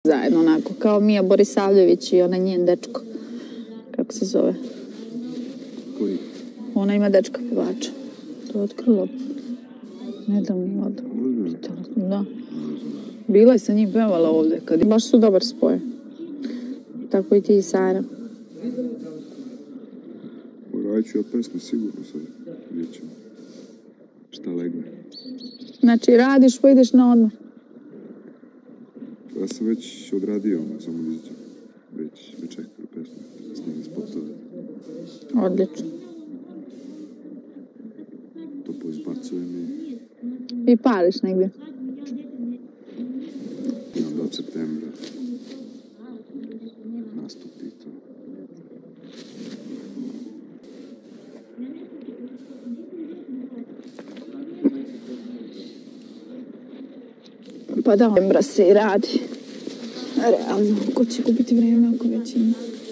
zajedno, onako, kao Mija Borisavljević i onaj njen dečko. Kako se zove? Koji? Ona ima dečka pevača. To je otkrilo. Ne da mi je da. Bila je sa njim pevala ovde. Baš su dobar spoj. Tako i ti i Sara. Radit ću ja pesmu sigurno sad. Vidjet ćemo. Šta legne. Znači radiš pa ideš na odmor. Ja sam već odradio, samo da izađem. Već čekam pesmu. Snimim spotove. Odlično. To poizbacujem I pališ negdje. I onda od septembra nastupi to. Pa da, septembra se i radi. Realno, ko će kupiti vrijeme ako već ima.